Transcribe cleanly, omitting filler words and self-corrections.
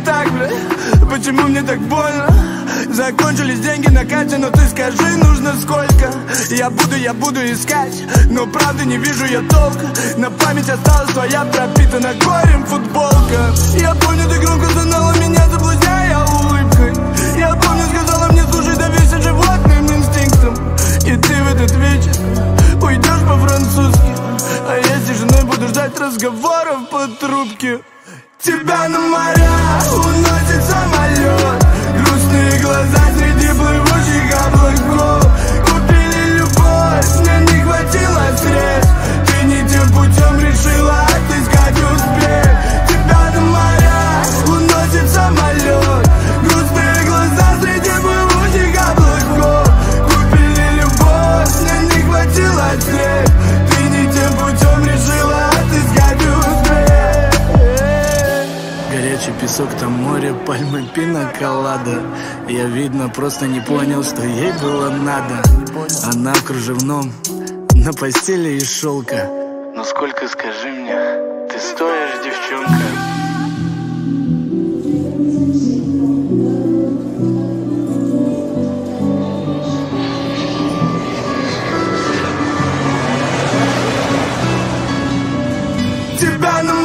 так, бля? Почему мне так больно? Закончились деньги на Кате, но ты скажи, нужно сколько? Я буду искать, но правда не вижу я толка. На память осталась твоя пропитана горем футболка. Я помню, ты громко знала меня, заблудняя улыбкой. Я помню, сказала мне, слушай, доверься животным инстинктам. И ты в этот вечер уйдешь по-французски, а я с тишиной буду ждать разговоров по трубке. Тебя на моря уносит самолет, грустные глаза среди плывущих облаков. Купили любовь, мне не хватило средств. Ты не тем путем решила отыскать успех. Тебя на моря уносит самолет, грустные глаза среди плывущих облаков. Купили любовь, мне не хватило средств. Ты не тем путем решила отыскать успех. Горячий песок, там море, пальмы, пиноколада. Я, видно, просто не понял, что ей было надо. Она в кружевном, на постели из шелка. Ну сколько, скажи мне, ты стоишь, девчонка? Тебя на